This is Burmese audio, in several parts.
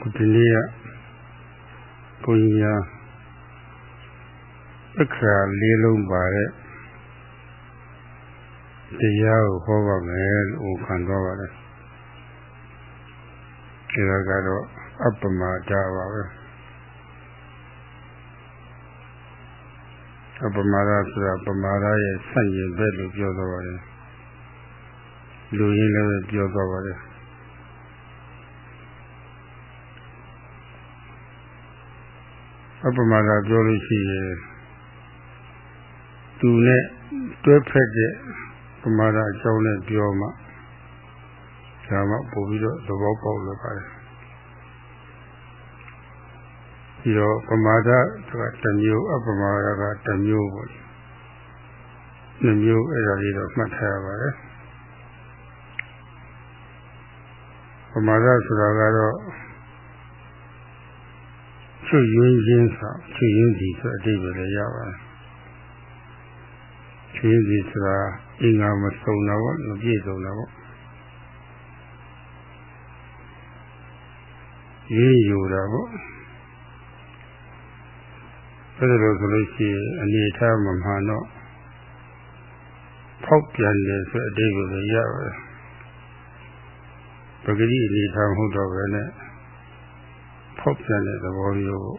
Kutiliya Punya Akra Lilum Bare Tiyao Hova Mel Ukandova Kiragado Apama Java Apamara Apamara Sanyi Belu Jodovare Luina Jodovare Apamara Jolishi Tune Twepede Pamara Jone Bioma Jama Pubido the Vopo Lopare Yo Pamada Tanyu Apamara Tanyu the new area of Matavare Pamada Suragado Two Yunjins, 2 Yunjis a day with a Yava. 2 Yunjis are in our Mastona, no Jesu level. You level. Federal Policy and the time of Hano. Pope Yandes a day with a Yava. Pagadi the time who dog Pope Yandes the warrior.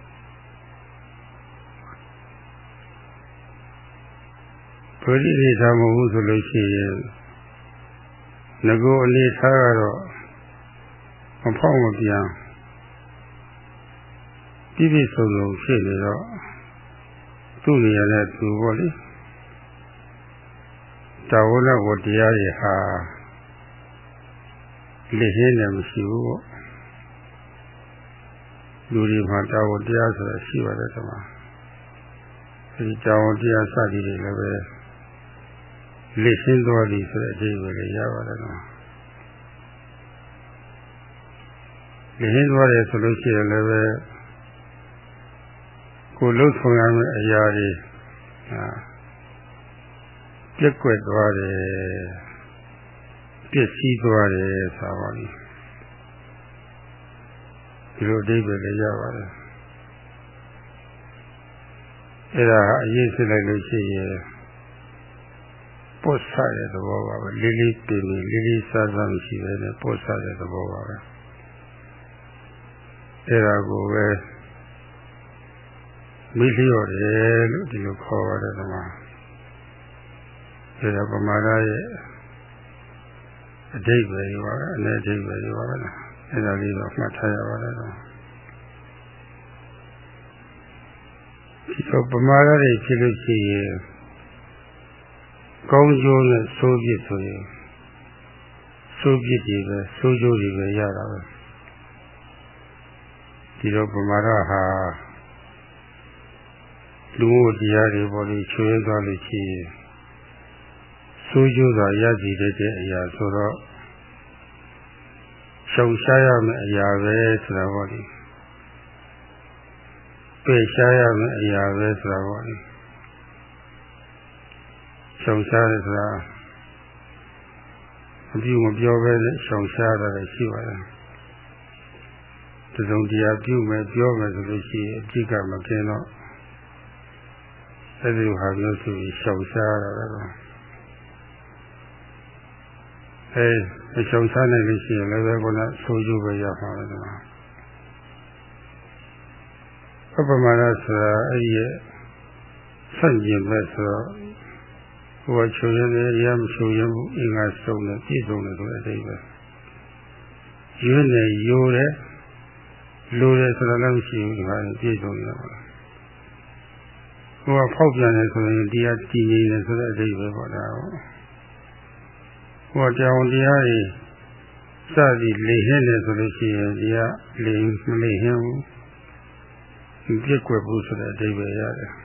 Pagadi time who solution Nago Ali Taro a poem of Yan. Bibi Solo Shade Tulia led to Wally Taola what the Ariha Lehena Mishu Luri Mata what the Asa Shiva Retama the Tao Dia Sadi Leve Listen to all these with a Yava. The Hindwari solution level could look for a yari liquid water, this seed water, Savani. You did with the Yava. Era a year post side of the wall, Lily Timmy, Lily Sazam, she had a post side of the wall. Era go where Million do you call it a man? Era Pamara a day where you are, and a day where you are, and I leave off my tire. So Pamara is Chilichi. Conjure Soviet to you. Soviet, Sojo, Yara. Tiro Pamara, Luo Diari body, Chuegalichi. Sojo, the Yazi, the Yasura. Shawshayam, Yave, Sravani. Peshayam, Yave, Sravani. Shawshara a few of your Shawshara, she was. The Zondia Puma, your resolution, Jika Makeno. As you have no to be Shawshara. Hey, the Shawshana is here, never gonna show you where your father. Papa Maras, a year, Sunday vessel. What children Yam Shuyam in our stone, is only to a table. You may Yore, Lure Salamshi, and Piso. Who are popular in the teenagers to the table for now. What down the eye, Sadi Lehenna Solution, the Lehem, Giquabus to the table.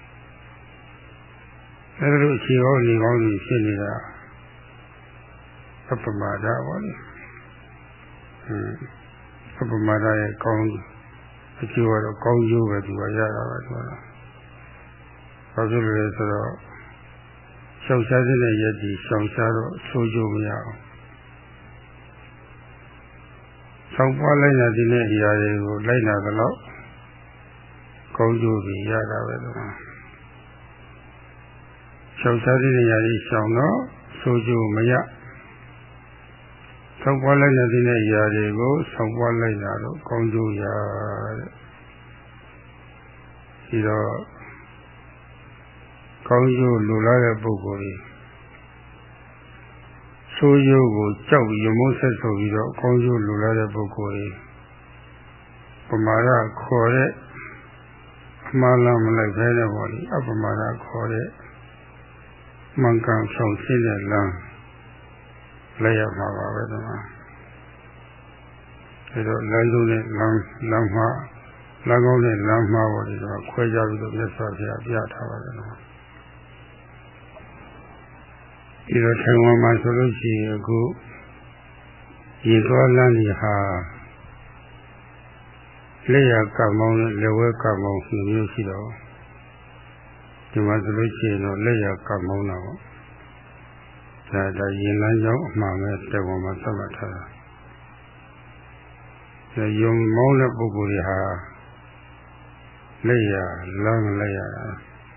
She only seen it up my one. Up my account, if you were a call you with you were Yara. Possibly, so suddenly, yet the Shawsharo, Sojo Miao. ဆောင်ပွားလိုက်တဲ့ဒီနေ့အရာတွေကိုလိုက်နာတော့ကောင်းကျိုးတွေရတာပဲတော့ရှောင်ရှားတဲ့နေရာကြီးရှောင်တော့ဆိုးကျိုးမရဆောင်ပွားလိုက်တဲ့ဒီနေ့အရာတွေကိုဆောင်ပွားလိုက်တာတော့ကောင်းကျိုးရတဲ့ဒီတော့ကောင်းကျိုးလိုလားတဲ့ပုဂ္ဂိုလ်ကြီးဆိုးကျိုးကိုကြောက်ရမုန်းဆက်ဆိုပြီးတော့ကောင်းကျိုးလိုလားတဲ့ပုဂ္ဂိုလ်ကြီးပမာဒခေါ်တဲ့အမှားလားမလိုက်ပဲနဲ့ပေါ့လေအပမာဒခေါ်တဲ့မှန်ကန်ဆောင်ရှင်းတဲ့လမ်းလိုက်ရမှာပါပဲဒီမှာအဲတော့လမ်းဆုံးနဲ့လမ်းမှာလမ်းကောင်းနဲ့လမ်းမှာပေါ့ဒီတော့ခွဲကြပြီးတော့မြတ်စွာဘုရားပြထားပါတယ်နော်ဒီတော့ထိုင်ဝမ်မှာဆိုလို့ရှိရင်အခုရေသွားလမ်းကြီးဟာလက်ရကမောင်းနဲ့လက်ဝဲကမောင်းမျိုးရှိတော့ဒီမှာဆိုလို့ရှိရင်တော့လက်ရကမောင်းတာပေါ့ဒါရင်လမ်းကြောင်းအမှန်ပဲတိုင်ဝမ်မှာသတ်မှတ်ထားတာယုံမောင်းတဲ့ပုဂ္ဂိုလ်တွေဟာလက်ရလမ်းလိုက်ရတာ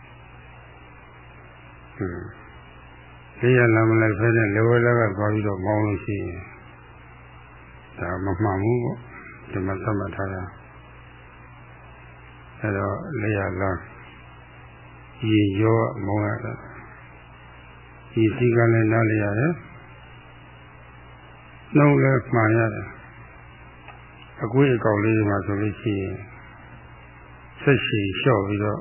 လက်ရလမ်းမလိုက်ဖဲနဲ့လက်ဝဲလက်ကသွားပြီးတော့မောင်းလို့ရှိရင်ဒါမမှန်ဘူးပေါ့ဒီမှာသတ်မှတ်ထားတာအဲတော့လက်ရလမ်းရေရောမောင်းရတာဒီစီကလည်းနားလည်ရတယ်နှုတ်လည်းမှန်ရတယ်အကွေးအကောက်လေးမှာဆိုလို့ရှိရင်ဆက်ရှိလျှော့ပြီးတော့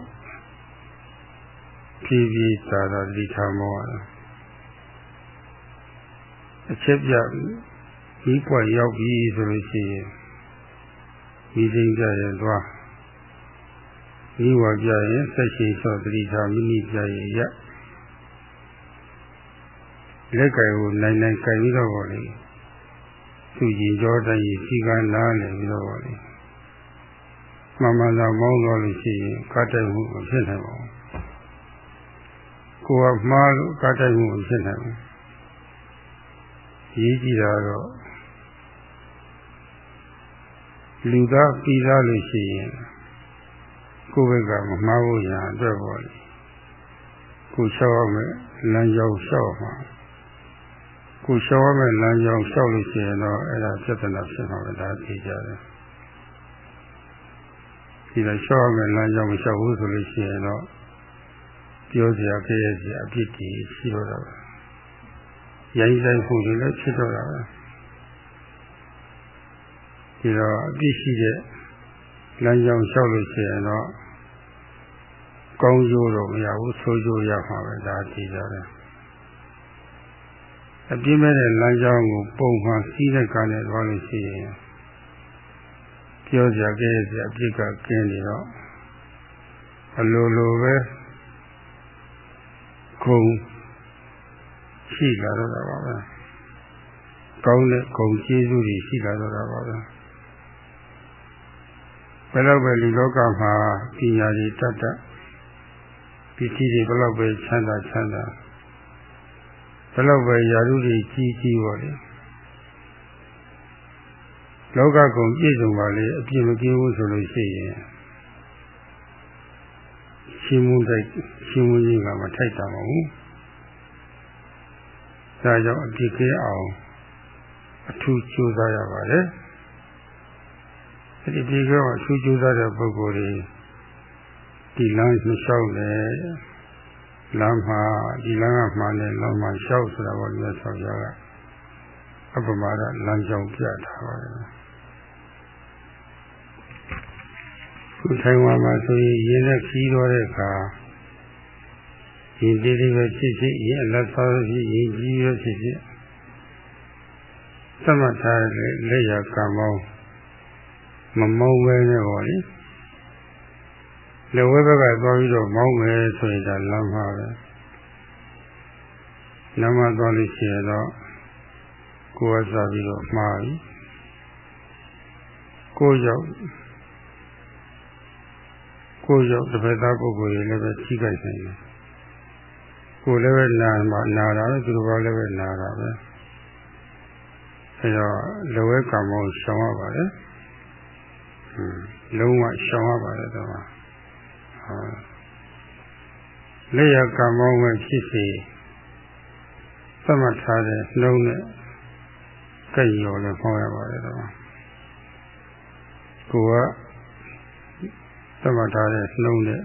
ဖြည်းဖြည်းသာသာဒီထားမောရတယ်အချက်ပြဒီပွက်ရောက်ပြီဆိုလို့ရှိရင်ဒီချိန်ကြရင်သွားဒီဝါကြရင်ဆက်ရှိလျှော့ဒီထားမိမိကြရင်ရလက်ကင်ကိုနိုင်နိုင်ကင်ပြီးတော့ပေါ့လေသူကြီးကြောတိုင်းစီကနားနေပြီးတော့ပေါ့လေမှန်မှန်သာမောင်းသွားလို့ရှိရင်ကားတိုက်မှုမဖြစ်နိုင်ပါဘူးကိုယ်ကမှားလို့ကားတိုက်မှုမဖြစ်နိုင်ဘူးရေးကြည့်တာတော့လူသားပြီးသားလို့ရှိရင်ကိုယ့်ဘက်ကမမှားဘူးညာအတွက်ပေါ့လေကိုလျှောက်ရမယ်လမ်းကြောင်းလျှောက်မှာကိုလျှောက်ရမယ်လမ်းကြောင်းလျှောက်လို့ရှိရင်တော့အဲ့ဒါပြဿနာဖြစ်မှာပဲဒါသိကြတယ်ဒီလိုလျှောက်ရမယ်လမ်းကြောင်းမလျှောက်ဘူးဆိုလို့ရှိရင်တော့ပြောစရာကြည့်ရစရာအဖြစ်ကြီးရှိတော့တာပဲရိုင်းဆိုင်မှုတွေလည်းဖြစ်တော့တာပဲဒီတော့အဖြစ်ရှိတဲ့လမ်းကြောင်းလျှောက်လို့ရှိရင်တော့ကောင်းကျိုးတော့မရဘူးဆိုးကျိုးရမှာပဲဒါသိကြတယ်အပြင်းမဲ့တဲ့လမ်းကြောင်းကိုပုံမှန်စီးတဲ့ကားနဲ့သွားလို့ရှိရင်ပြောစရာကြည့်စရာအဖြစ်ကကျင်းနေတော့အလိုလိုပဲခုံရှိလာတော့တာပါပဲကောင်းတဲ့ဂုဏ်ကျေးဇူးတွေရှိလာတော့တာပါပဲဘယ်တော့ပဲဒီလောကမှာပညာတွေတတ်ပစ္စည်းတွေဘယ်တော့ပဲချမ်းသာဘယ်တော့ပဲယာရုတွေကြီးပါလေလောကကုန်ပြည့်စုံပါလေအပြည့်မပြေဘူးဆိုလို့ရှိရင်ရှင်မုန်းကြီးကမထိုက်တာမဟုတ်ဘူးဒါကြောင့်အပြည့်ကင်းအောင်အထူးကြိုးစားရပါတယ်ဒီပြည့်ကအထူးကြိုးစားတဲ့ပုဂ္ဂိုလ်တွေဒီလမ်းမလျှောက်နဲ့လမ်းမှာဒီလမ်းကမှလည်းလမ်းမှာလျှောက်ဆိုတာကိုမြတ်စွာဘုရားကအပမာဒလမ်းကြောင်းပြထားပါတယ်ခုထိုင်ဝမ်မှာဆိုရင်ရင်းနဲ့ခီးတော့တဲ့အခါဒီတိတိပဲဖြစ်ဖြစ်ရအလက်စားဖြစ်ရင်ကြီးရဖြစ်ဖြစ်သမထာလက်ရကံမောင်းမမောင်းပဲနဲ့ပေါ့လေလက်ဝဲဘက်ကသွားပြီးတော့မောင်းမယ်ဆိုရင်ဒါလမ်းမှာပဲလမ်းမှာသွားလို့ရှိရင်တော့ကိုယ်ကစားပြီးတော့မှားပြီကိုယ်ရောက်တစ်ဖက်သားပုဂ္ဂိုလ်တွေလည်းပဲထိခိုက်နေတယ်ကိုယ်လည်းပဲနာတာပဲသူတို့ကလည်းပဲနာတာပဲအဲတော့လောဝဲကံမောရှောင်ရပါတယ်လုံးဝရှောင်ရပါတယ်တော့လက်ရကံမောပဲဖြစ်စေသတ်မှတ်ထားတဲ့နှုံးနဲ့ကြိတ်ရောလည်းဖောင်းရပါတယ်တော့ကိုကသတ်မှတ်ထားတဲ့နှုံးနဲ့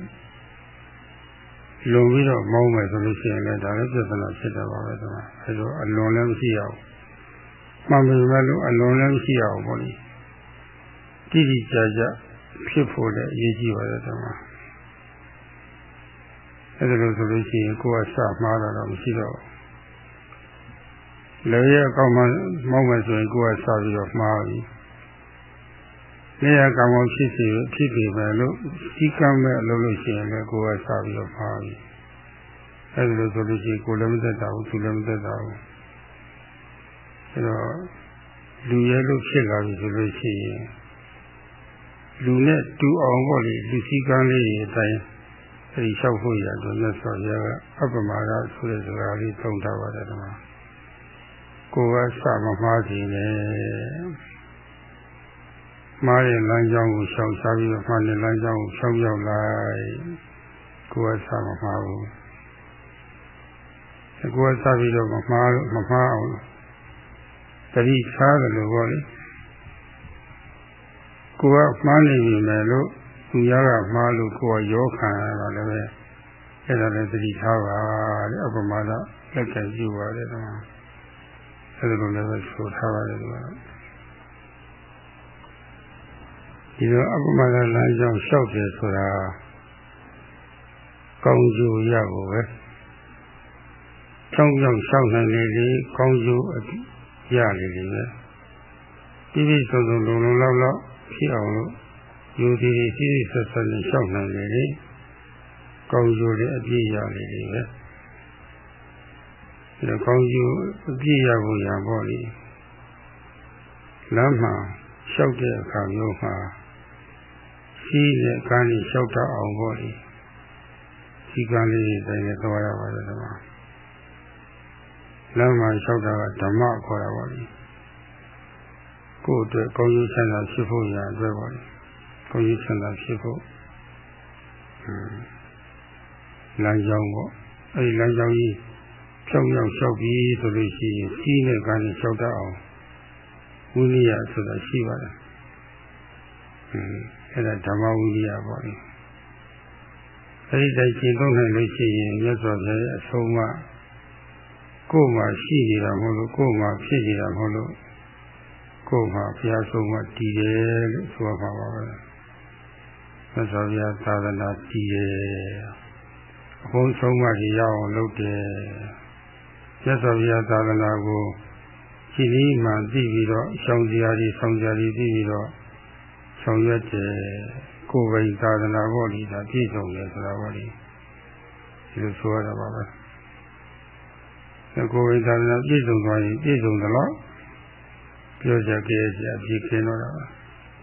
လွန်ပြီးတော့မောင်းမယ်ဆိုလို့ရှိရင်လည်းဒါလည်းပြဿနာဖြစ်တယ်ပါပဲတော့အဲလိုအလွန်လည်းမရှိအောင်မှန်ပြီမဲ့လို့အလွန်လည်းမရှိအောင်ပေါ့လေတိတိကျကျဖြစ်ဖို့လည်းအရေးကြီးပါတယ်တော့အဲဒါလို့ဆိုလို့ရှိရင်ကိုယ်ကစမှားတော့မရှိတော့လေရအကောင်းမှမောင်းမယ်ဆိုရင်ကိုယ်ကစပြီးတော့မှားပြီနေရကောင်အောင်ဖြစ်စီဖြစ်ပြီပဲလို့ဒီကံမဲ့အလုပ်လို့ရှိရင်လည်းကိုယ်ကစပြီးတော့မှားပြီအဲဒါလို့ဆိုလို့ရှိရင်ကိုယ်လည်းမသက်တာဘူးသူလည်းမသက်တာဘူးအဲတော့လူရဲလို့ဖြစ်လာပြီဆိုလို့ရှိရင်လူနဲ့တူအောင်ပေါ့လေလူစည်းကမ်းလေးတွေအတိုင်းအဲဒီလျှောက်ဖို့ရတယ်မြတ်စွာဘုရားကအပ္ပမဒဆိုတဲ့စကားလေးသုံးထားပါတယ်ဒီမှာကိုယ်ကစမမှားစီနဲ့မှားတဲ့လမ်းကြောင်းကိုရှောင်ရှားပြီးတော့မှားတဲ့လမ်းကြောင်းကိုဖြောင်းပြောင်းလိုက်ကိုယ်ကစမမှားဘူးကိုယ်ကစပြီးတော့မမှားအောင်တတိထားတယ်လို့ပြောလေကိုယ်ကမှားနေပြီမယ်လို့သူများကမှားလို့ကိုယ်ကရောခံရတာလည်းပဲအဲ့ဒါလည်းတတိထားပါတဲ့အပ္ပမဒလက်ကံပြုပါတယ်တော့အဲ့ဒါလိုလည်းပဲဆိုထားပါတယ်ကွာဒီလိုအပ္ပမဒလမ်းကြောင်းလျှောက်တယ်ဆိုတာကောင်းကျိုးရဖို့ပဲချောင်းချောင်းလျှောက်နိုင်လေကောင်းကျိုးရလေပဲပြီးပြီးဆုံးဆုံးလုံလုံလောက်လောက်ဖြစ်အောင်လို့ယူတည်စီးဆက်ဆက်နဲ့လျှောက်နိုင်လေကောင်းကျိုးလည်းအပြည့်ရလေပဲဒါကောင်းကျိုးအပြည့်ရဖို့ရပေါ့လေလမ်းမှာလျှောက်တဲ့အခါမျိုးမှာရှိတဲ့ကံကြီးလျှောက်တတ်အောင်ပေါ့လေဒီကံလေးတွေတိုင်းနဲ့သွားရပါတယ်ဒီမှာလမ်းမှာလျှောက်တာကဓမ္မခေါ်တာပါလေကိုယ့်အတွက်ကောင်းကျိုးချမ်းသာဖြစ်ဖို့ရအတွက်ပါလေကောင်းကျိုးချမ်းသာဖြစ်ဖို့လမ်းကြောင်းပေါ့အဲဒီလမ်းကြောင်းကြီးဖြောင်းရောက်လျှောက်ပြီးဆိုလို့ရှိရင်ကြီးတဲ့ကံကြီးလျှောက်တတ်အောင်ဝိနည်းဆိုတာရှိပါတယ်အဲ့ဒါဓမ္မဝိနည်းပေါ့လေအဲဒီတိုင်းရှင်းသုံးနိုင်လို့ရှိရင်မြတ်စွာဘုရားရဲ့အဆုံးအမကိုယ်မှာရှိနေတာမဟုတ်လို့ကိုယ်မှာဖြစ်နေတာမဟုတ်လို့ကိုယ်မှာဘုရားဆုံးမတည်တယ်လို့ဆိုပါပါပဲမြတ်စွာဘုရားသာသနာတည်တယ်အကုန်ဆုံးမကြီးရအောင်လုပ်တယ်မြတ်စွာဘုရားသာသနာကိုရှိပြီးမှသိပြီးတော့ရှောင်စရာတွေဆောင်စရာတွေသိပြီးတော့ဆောင်ရွက်တယ်ကိုယ်ပိုင်သာသနာပေါ်လိဒါပြည့်စုံတယ်ဆိုတာပေါ့လေဒီလိုဆိုရတာပါပဲကိုယ်ပိုင်သာသနာပြည့်စုံသွားရင်ပြည့်စုံတယ်လို့ပြောကြကြရဲ့အပြည့်ခင်းတော့တာပါ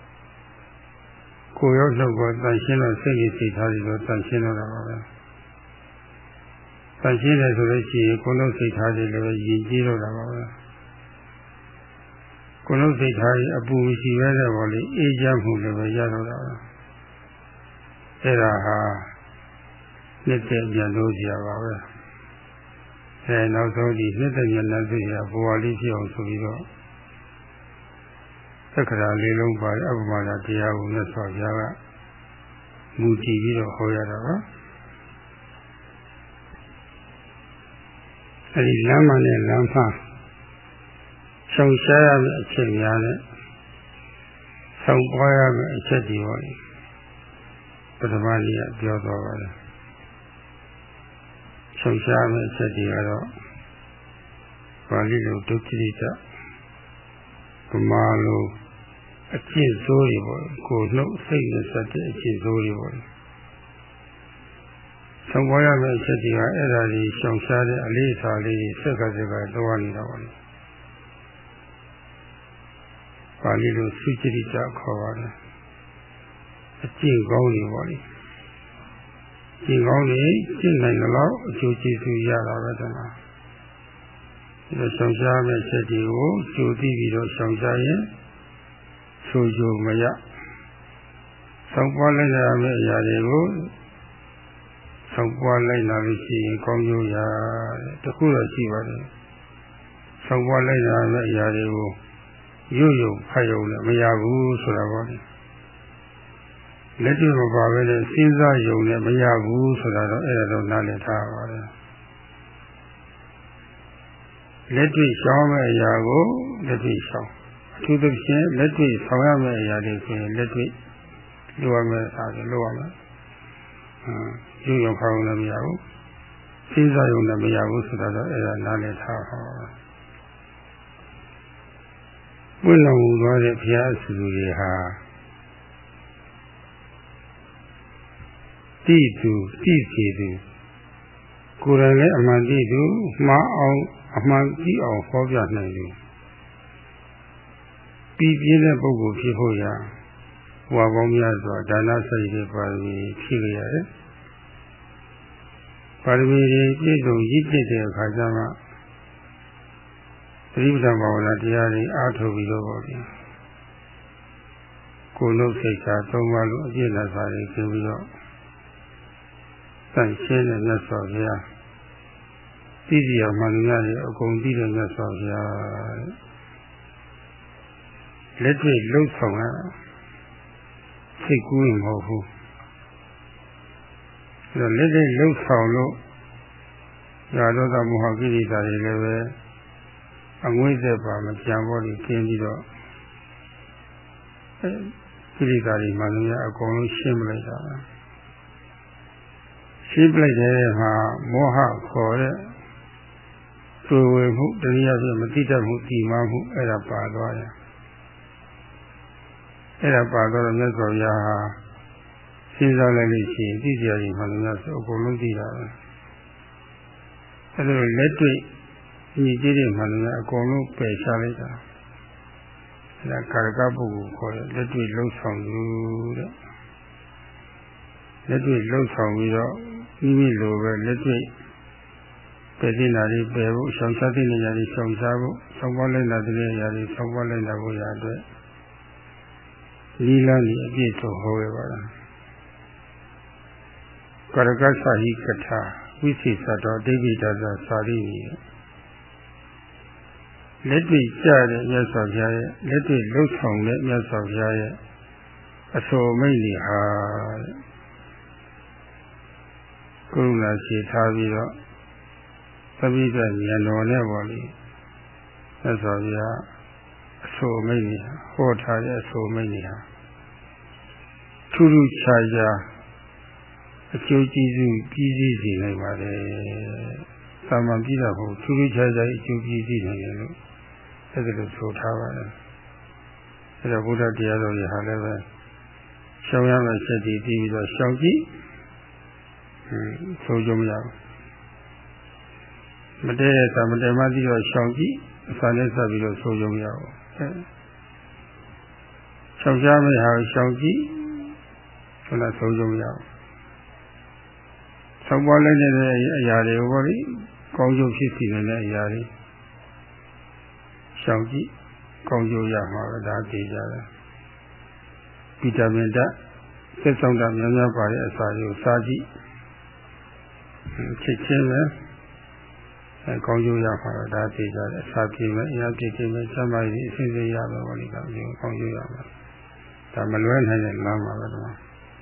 ကိုယ်ရောက်တော့တန်ရှင်းတော့စိတ်ကြီးစိတ်ထားပြီးတော့တန်ရှင်းတော့တာပါပဲတန်ရှင်းတယ်ဆိုလို့ရှိရင်ကိုယ်လုံးစိတ်ထားတွေလည်းယဉ်ကျေးတော့တာပါပဲကိုယ်လုံးစိတ်ထားရင်အပူရှိရတဲ့ဘောလေးအေးချမ်းမှုလည်းပဲရတော့တာပါအဲ့ဒါဟာနှစ်တဲ့ဉာဏ်လို့ကြာပါပဲနောက်ဆုံးဒီနှစ်တဲ့ဉာဏ်နဲ့သိရဘဝလေးဖြစ်အောင်ဆိုပြီးတော့သက္ကရာလေးလုံးပါအပ္ပမဒတရားကိုမြတ်စွာဘုရားကမူတည်ပြီးတော့ဟောရတာပါအဲဒီလမ်းမနဲ့လမ်းဖားရှောင်ရှားရမယ့်အချက်များနဲ့ဆောင်ပွားရမယ့်အချက်တွေပေါ့ပထမနေ့ကပြောသွားပါတယ်ရှောင်ရှားမယ့်အချက်တွေကတော့ပါဠိလိုဒုက္ခိတဗမာလိုအကျင့်ဆိုးတွေပေါ့ကိုယ်နှုတ်စိတ်နဲ့စတဲ့အကျင့်ဆိုးတွေပေါ့ဆောင်ပွားရမယ့်အချက်တွေကအဲ့ဒါကြီးရှောင်ရှားတဲ့အလေးအစားလေးစက်ကတော့နေတာပါလေပါဠိလိုသုจิตခေါ်ပါတယ်အကျင့်ကောင်းတွေပေါ့လေကျင့်ကောင်းတွေကျင့်နိုင်တော့အကျိုးကျေးဇူးရတာပဲတမဆောင်ရှားမဲ့ချက်တွေကိုကြိုသိပြီးတော့ဆောင်ရှားရင်ဆိုကြမရဆောင်ပွားလိုက်ရမယ့်အရာတွေကိုဆောင်ပွားလိုက်လာလို့ရှိရင်ကောင်းကျိုးရတခုတော့ရှိပါတယ်ဆောင်ပွားလိုက်ရမယ့်အရာတွေကိုရွရွဖတ်ရုံနဲ့မရဘူးဆိုတာပေါ့လက်တွေ့မပါဘဲနဲ့စဉ်းစားရုံနဲ့မရဘူးဆိုတာတော့အဲ့ဒါတော့နားလည်ထားပါတယ်လက်တွေ့ရှောင်းမဲ့အရာကိုလက်တွေ့ရှောင်းအထူးသဖြင့်လက်တွေ့ဆောင်ရမယ့်အရာတွေဆိုရင်လက်တွေ့လုပ်ရမယ့်အားဖြင့်လုပ်ရမယ်ရုပ်ရုံဖောင်းလည်းမရဘူးစဉ်းစားရုံလည်းမရဘူးဆိုတာတော့အဲ့ဒါနားလည်ထားပါပွင့်တော်မူသွားတဲ့ဘုရားအစုတွေဟာတိသူတိစီသူကိုယ်တိုင်လည်းအမှန်တိသူမှားအောင်အမှန်ကြည့်အောင်ဟောပြနိုင်တယ်ပြီးပြင်းတဲ့ပုဂ္ဂိုလ်ဖြစ်ဖို့ရာဝါပေါင်းများစွာဒါနစိတ်တွေပါရမီဖြည့်ရတယ်ပါရမီတွေပြည့်စုံရည်ပြည့်တဲ့အခါကျမှသတိပဋ္ဌာန်ဘာဝနာတရားတွေအားထုတ်ပြီးတော့ပေါ့ဗျာကိုယ်လုံးစိတ်ဓာတ်သုံးပါးလို့အပြည့်နဲ့စာတွေကျင်းပြီးတော့တန်ရှင်းတဲ့မြတ်စွာဘုရားသိစီရမှန်များတွေအကုန်သိတဲ့မြတ်စွာဘုရားလက်တွေ့လှုပ်ဆောင်ရစိတ်ကူးရင်မဟုတ်ဘူးအဲတော့လက်တွေ့လှုပ်ဆောင်လို့ရာဒေါသမောဟကိလေသာတွေလည်းပဲအငွေ့သက်ပါမကြံပေါ်ပြီးကျင်းပြီးတော့ကိလေသာတွေမှန်များအကုန်လုံးရှင်းပလိုက်တာရှင်းပလိုက်တဲ့မှာမောဟခေါ်တဲ့တွေ့ဝေမှုတရားပြမသိတတ်မှုဒီမှမှုအဲ့ဒါပါသွားတယ်အဲ့ဒါပါတော့မြတ်စွာဘုရားဟာစဉ်းစားလိုက်လို့ရှိရင်သိကြရင်မှလည်းဆိုအကုန်လုံးသိတာပဲအဲ့ဒါလက်တွေ့ညီကြည့်တဲ့မှလည်းအကုန်လုံးပယ်ရှားလိုက်တာအဲ့ဒါကာရကပုဂ္ဂိုလ်ခေါ်တဲ့လက်တွေ့လှုပ်ဆောင်သူတဲ့လက်တွေ့လှုပ်ဆောင်ပြီးတော့မိမိလိုပဲလက်တွေ့ပယ်တင်တာတွေပယ်ဖို့ဆောင်စားတဲ့နေရာတွေဆောင်စားဖို့ဆောင်ပွားလိုက်တာတဲ့နေရာတွေဆောင်ပွားလိုက်တာဖို့ရအတွက်လီလာနေအပြည့်စုံဟောရပါလားကာရကသဟိကထာဝိသေသတော်ဒိဋ္ဌိတသစာရိနိလက်တွေ့ကြတဲ့မြတ်စွာဘုရားရဲ့လက်တွေ့လှုပ်ဆောင်တဲ့မြတ်စွာဘုရားရဲ့အဆိုမိတ်တွေဟာကရုဏာရှိထားပြီးတော့သဗ္ဗိတဉာဏ်တော်နဲ့ပေါ့လေမြတ်စွာဘုရားအဆိုမိတ်တွေဟောထားတဲ့အဆိုမိတ်တွေဟာထူးထူးခြားခြားအကျိုးကျေးဇူးကြီးကြီးစေနိုင်ပါတယ်။သာမန်ပြည်တာဟုတ်ထူးထူးခြားခြားအကျိုးကြီးကြီးနိုင်တယ်လို့အဲ့ဒါလိုဆိုထားပါတယ်။အဲ့တော့ဘုရားတရားတော်ကြီးဟာလည်းပဲရှောင်ရမယ့်ချက်တွေပြီးပြီးတော့ရှောင်ကြည့်ဆိုကြမရဘူး။မတည့်တဲ့သမတည့်မှပြီးတော့ရှောင်ကြည့်အစာနဲ့ဆက်ပြီးတော့ဆိုကြမရဘူး။ရှောင်ရှားမယ့်ဟာရှောင်ကြည့်ဆိုတော့ဆိုကြမရဘူး။ဆောက်ပွားလိုက်တဲ့အရာတွေကိုပေါ့လေကောင်းကျိုးဖြစ်စီနေတဲ့အရာတွေရှောင်ကြည့်ကောင်းကျိုးရမှာပဲဒါသိကြတယ်ဗီတာမင်ဓာတ်သက်ဆောင်တာများများပါတဲ့အစာတွေကိုစားကြည့်ချက်ချင်းပဲကောင်းကျိုးရမှာပဲဒါသိကြတယ်အစာပြေမယ်အရာပြေခြင်းပဲစမ်းပါရေးအစဉ်စဉ်ရမယ်ပေါ့လေကောင်းကျိုးရမှာဒါမလွဲနိုင်တဲ့လမ်းပါပဲတော့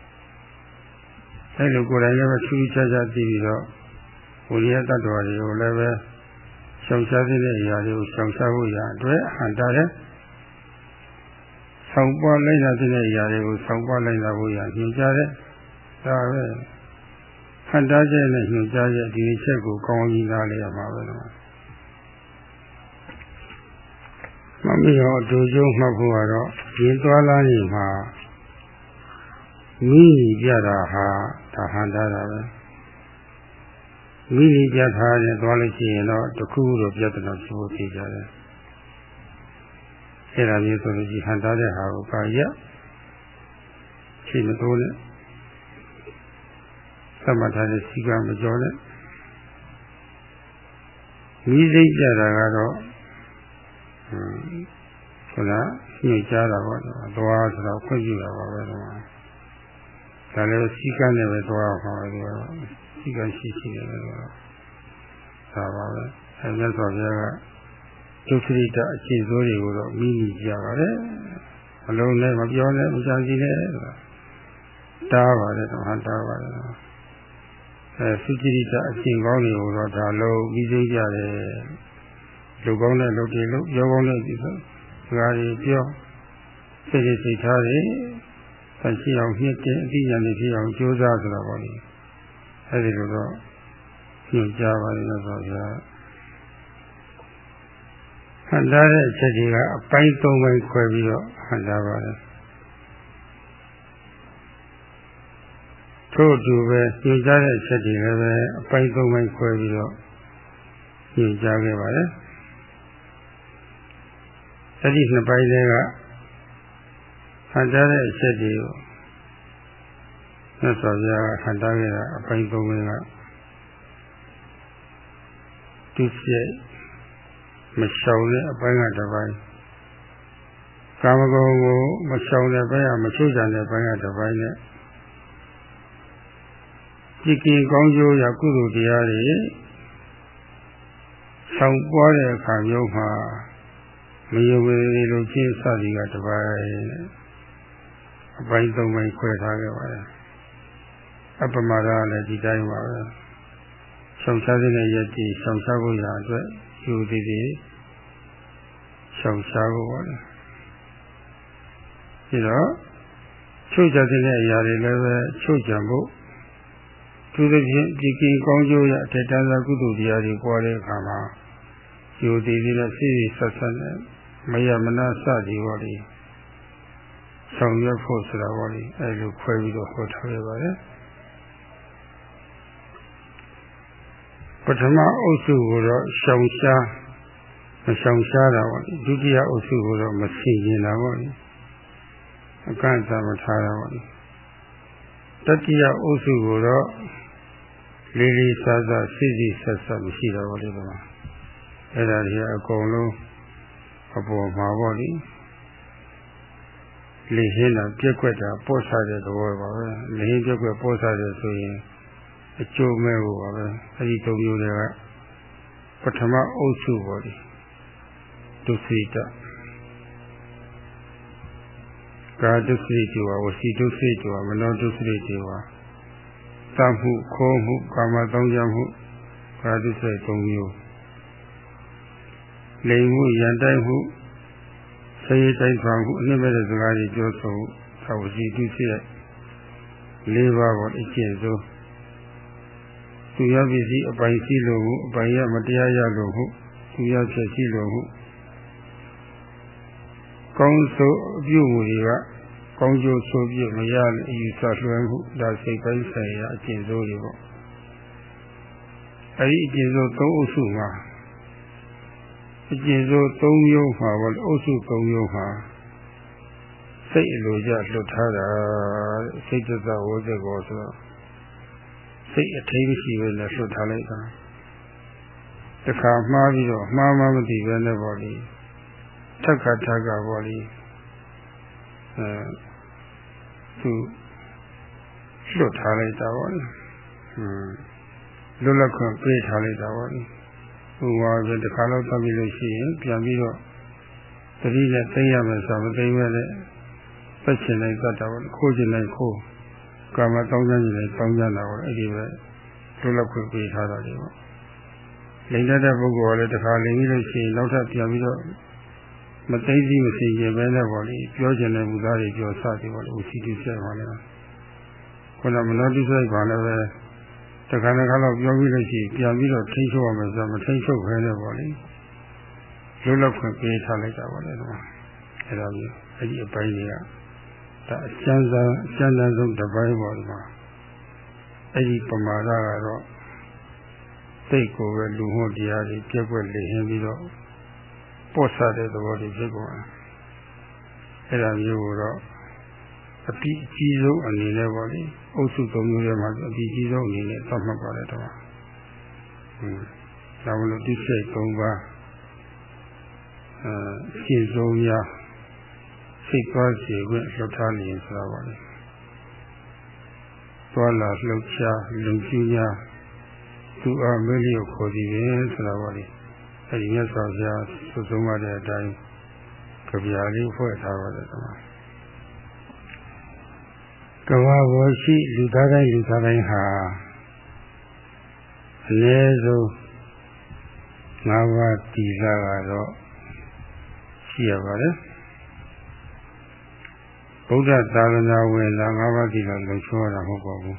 အဲ့လိုကိုယ်တိုင်လည်းထူးခြားခြားသိပြီးတော့ဝိရိယတ attva တွေကိုလည်းပဲရှောင်ရှားတဲ့အရာတွေကိုရှောင်ရှားဖို့ရအတွက်ဟန်တာတဲ့ဆောင်ပွားလိုက်တဲ့အရာတွေကိုဆောင်ပွားလိုက်တာဖို့ရညွှန်ကြားတဲ့ဒါပဲဟန်တာတဲ့နဲ့ညွှန်ကြားတဲ့ဒီချက်ကိုကောင်းကြီးနားလည်ရမှာပဲတော့မမီရောအတူကျုံမှတ်ဖို့ကတော့ရင်သွားလာနေမှာမိပြတာဟာဒါဟန်တာတာပဲမိပြထားရင်သွားလို့ရှိရင်တော့တခုတော့ပြဿနာဖြစ်ဖို့ဖြစ်ကြတယ်အဲ့ဒါမျိုးဆိုလို့ဒီဟန်တာတဲ့ဟာကိုကာရချိန်မတိုးနဲ့သမထတဲ့စီကမကြောနဲ့မိစိတ်ကြတာကတော့ဆိုတာညှိကြတာပေါ့သွားဆိုတော့ခွင့်ပြုတာပါပဲဒါလည်းစီကံနဲ့ပဲသွားပါပဲစီကံရှိတယ်ပဲဒါပါပဲအဲမြတ်စွာဘုရားကဒုက္ခရိတအခြေစိုးတွေကိုတော့မိမိကြပါတယ်အလုံးနဲ့မပြောနဲ့မကြံစီနဲ့တားပါတယ်တော့တားပါတယ်သုจิริတအရှင်ကောင်းတွေကိုတော့ဒါလုံးပြီးသိကြတယ်လူကောင်းတဲ့လူတွေလို့ပြောကောင်းတဲ့ဒီစကားတွေပြောစိတ်စိတ်ထားတယ်ဆက်ရှိအောင်မြင့်တဲ့အတိညာနဲ့ဖြစ်အောင်ကြိုးစားဆိုတော့ပေါ့လေအဲဒီလိုတော့ညွှန်ကြားပါတယ်လို့ဆိုပြဟန်တာတဲ့အချက်တွေကအပိုင်း၃ပိုင်းခွဲပြီးတော့ဟန်တာပါတယ်ထို့အတူပဲညွှန်ကြားတဲ့အချက်တွေလည်းပဲအပိုင်း၃ပိုင်းခွဲပြီးတော့ညွှန်ကြားခဲ့ပါတယ်အဲဒီနှစ်ပိုင်းတွေကဟန်တာတဲ့အချက်တွေကိုမြတ်စွာဘုရားကဟန်တာခဲ့တာအပိုင်း၃ပိုင်းကဒုစရိုက်မရှောင်တဲ့အပိုင်းကတစ်ပိုင်းကာမဂုဏ်ကိုမရှောင်တဲ့ဘက်ကမချိုးချံတဲ့ဘက်ကတစ်ပိုင်းနဲ့ကြည်ကြည်ကောင်းကျိုးရာကုသိုလ်တရားတွေဆောင်ပွားတဲ့အခါမျိုးမှာမယုံကြည်လို့ချင်းစသည်ကတစ်ပိုင်းအပိုင်း၃ပိုင်းခွဲထားခဲ့ပါတယ်အပမဒလည်းဒီတိုင်းပါပဲဆောင်ရှားတဲ့ရည်တည်ဆောင်ရှားဖို့ရာအတွက်ယူသည်သည်ဆောင်ရှားဖို့ပါလေပြီးတော့ချုပ်ချတဲ့အရာတွေလည်းပဲချုပ်ချဖို့သူတို့ဖြင့်ဒီကိကောင်းကျိုးရအထက်တန်းသောကုသိုလ်တရားတွေပွားတဲ့အခါမှာယူသည်သည်နဲ့စိတ်ဆက်ဆက်နဲ့မယမနာစသည်ပါလေဆောင်ရွက်ဖို့ဆိုတာပါလေအဲလိုခွဲပြီးတော့ဟောထားရပါတယ်ပထမအုပ်စုကိုတော့ရှောင်ရှားမရှောင်ရှားတာပေါ့ဒုတိယအုပ်စုကိုတော့မသိကျင်တာပေါ့အကန့်အသတ်မထားတာပေါ့တတိယအုပ်စုကိုတော့လေးလေးစားစားစိစိဆက်ဆက်မရှိတော့ဘူးလေကွာအဲ့ဒါကြီးအကုန်လုံးအပေါ်မှာပေါ့လေလေဟင်းတာပြက်ကွက်တာပို့စားတဲ့သဘောပါပဲလေဟင်းပြက်ကွက်ပို့စားတယ်ဆိုရင်အကျိုးမဲ့ဘူးပါပဲအဲ့ဒီ၃မျိုးတွေကပထမအုပ်စုပေါ့လေဒုစိတကာဒုစိတဝဝစီဒုစိတဝမနောဒုစိတဝသတ်မှုခိုးမှုကာမသုံးကြမှုကာဒုစိတ၃မျိုးလိမ်မှုရန်တိုက်မှုဆေးတိုက်ထွားမှုအနည်းမဲ့တဲ့စကားတွေပြောဆိုသဝစီဒုစိတ၄ပါးပေါ့အကျင့်ဆုံးသူရပစ္စည်းအပိုင်ရှိလို့မှုအပိုင်ရမတရားရလို့မှုသူရဖြစ်ရှိလို့မှုကောင်းဆိုအပြုမှုတွေကကောင်းကျိုးဆိုပြမရတဲ့အယူဆလွှဲမှုဒါစိတ်ပိုင်းဆိုင်ရာအကျင့်စိုးတွေပေါ့အဲဒီအကျင့်စိုး၃အုပ်စုမှာအကျင့်စိုး၃မျိုးမှာပေါ့အုပ်စု၃မျိုးမှာစိတ်အလိုကျလွတ်ထားတာစိတ်တသဝိသေကောဆိုတော့စိတ်အထိမ်းရှိပဲနဲ့လွတ်ထားလိုက်တာတခါမှားပြီးတော့မှားမှမသိပဲနဲ့ပေါ့လေထက်ခါပေါ့လေသူလွတ်ထားလိုက်တာပေါ့လေလွတ်လပ်ခွင့်ပေးထားလိုက်တာပေါ့လေဟိုပါပဲတခါတော့သတ်ပြီးလို့ရှိရင်ပြန်ပြီးတော့တတိနဲ့သိရမယ်ဆိုတော့မသိမဲ့နဲ့ပတ်ချင်လိုက်တတ်တာပေါ့ခိုးချင်လိုက်ခိုးကာမတောင်းကြနေလိုက်တောင်းကြတာပေါ့အဲ့ဒီပဲလွတ်လပ်ခွင့်ပေးထားတာလေပေါ့လိမ့်တဲ့ပုဂ္ဂိုလ်ကလည်းတခါလိမ့်ပြီးလို့ရှိရင်နောက်ထပ်ပြန်ပြီးတော့မသိသိမသိရင်ပဲနဲ့ပေါ့လေပြောချင်တဲ့မူသားတွေပြောစသည်ပေါ့လေဥစီတုဆက်ပါလေခုနမနောတိစိုက်ပါလည်းပဲတခါတော့ပြောပြီးလို့ရှိရင်ပြန်ပြီးတော့ထိန်းချုပ်ရမယ်ဆိုတော့မထိန်းချုပ်ခဲနဲ့ပေါ့လေလွတ်လပ်ခွင့်ပေးထားလိုက်တာပေါ့လေအဲ့ဒါမျိုးအဲ့ဒီအပိုင်းတွေကဒါအကျဉ်းဆုံးတစ်ပိုင်းပေါ့ဒီမှာအဲ့ဒီပမာဒကတော့စိတ်ကိုပဲလူဟောတရားတွေပြက်ကွက်လေဟင်းပြီးတော့ပို့စားတဲ့သဘောတွေဖြစ်ကုန်တယ်အဲ့ဒါမျိုးကိုတော့အတိအကြီးဆုံးအနေနဲ့ပေါ့လေအုပ်စု၃မျိုးထဲမှာအတိအကြီးဆုံးအနေနဲ့သတ်မှတ်ပါတယ်တော့ဒါမလို့ဒီစိတ်၃ပါးရှင်းဆုံးများစိတ်သွားစီခွင့်လှုပ်ထားနေဆိုတာပါလေသွားလာလှုပ်ရှားလုံကျူးများသူအားမလျော့ခေါ်သည်ပဲဆိုတာပါလေအဲဒီမြတ်စွာဘုရားသုဆုံးမတဲ့အတိုင်းကြပြာလေးဖွဲ့ထားပါတယ်ကွာကဘာဘောရှိလူသားတိုင်းဟာအနည်းဆုံး၅ပါးသီလကတော့ရှိရပါတယ်ဗုဒ္ဓသာသနာဝင်လာ၅ပါးသီလလုံချောတာမဟုတ်ပါဘူး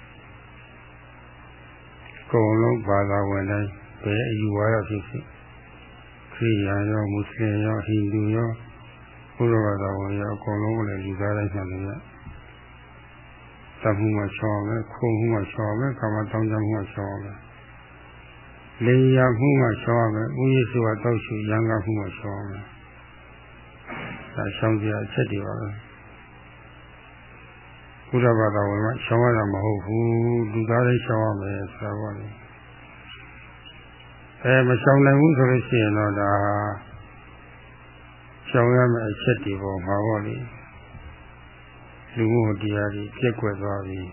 အကုန်လုံးဘာသာဝင်တိုင်းဘယ်အယူဝါဒဖြစ်ဖြစ်ခရစ်ယာန်ရောမွတ်စလင်ရောဟိန္ဒူရောဘုရားဘာသာဝင်ရောအကုန်လုံးလည်းလူသားတိုင်းဆန်တယ်သတ်မှုမှရှောင်မယ်ခုံမှုမှရှောင်မယ်ကာမတောင်းတမှုမှရှောင်မယ်လေယာမှုမှရှောင်မယ်ဥယျာဉ်စွာတောက်ရှူရံကားမှုမှရှောင်မယ်ဒါရှောင်စရာအချက်တွေပါပဲဘုရားဘာသာဝင်မှရှောင်ရတာမဟုတ်ဘူးလူသားတိုင်းရှောင်ရမယ်ဆိုတာပါလေမရှောင်နိုင်ဘူးဆိုလို့ရှိရင်တော့ဒါရှောင်ရမယ့်အချက်တွေပေါ်မှာပေါ့လေလူမှုတရားတွေပြည့်ကွက်သွားပြီ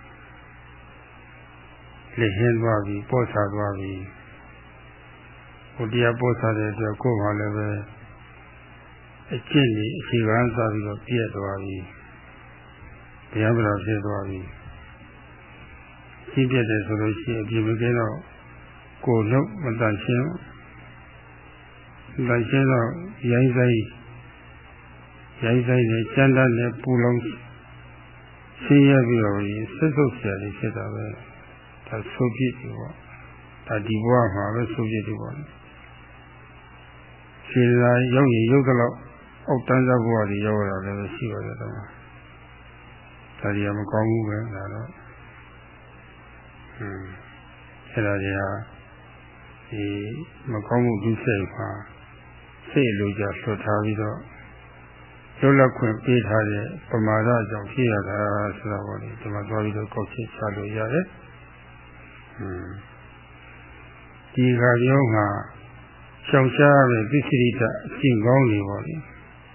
လက်ဟင်းသွားပြီပို့ဆာသွားပြီဟိုတရားပို့ဆာတဲ့အတွက်ကိုယ်မှလည်းပဲအကျင့်ကြီးအခြေခံစားပြီးတော့ပြည့်သွားပြီဘုရားဗလာဖြစ်သွားပြီရှင်းပြတယ်ဆိုလို့ရှိရင်အပြည့်မကင်းတော့ကိုယ်လုံးမတန်ရှင်းတော့ရိုင်းဆိုင်နဲ့ကျန်တဲ့နဲ့ပူလုံးရှင်းရပြီးတော့ဆက်ဆုပ်ဆရာတွေဖြစ်တာပဲဒါဆိုပြစ်ပြီပေါ့ဒါဒီဘဝမှာပဲဆိုပြစ်ပြီပေါ့ခြေလာရုပ်ရည်ရုပ်ကတော့အောက်တန်းစားဘဝတွေရောက်ရတာလည်းရှိပါတယ်တော့ဒါကြီးကမကောင်းဘူးပဲဒါတော့အဲ့ဒါကြီးဟာဒီမကောင်းမှုဒုစရိုက်မှာစိတ်လိုကြဆွတ်ထားပြီးတော့လွတ်လပ်ခွင့်ပေးထားတဲ့ပမာဒကြောင့်ဖြစ်ရတာဆိုတော့ဒီမှာသွားပြီးတော့ကောက်ချက်ချလို့ရတယ်ဒီခါပြောမှာရှောင်ရှားရတဲ့သိစိရိတအကျင့်ကောင်းတွေပေါ့လေ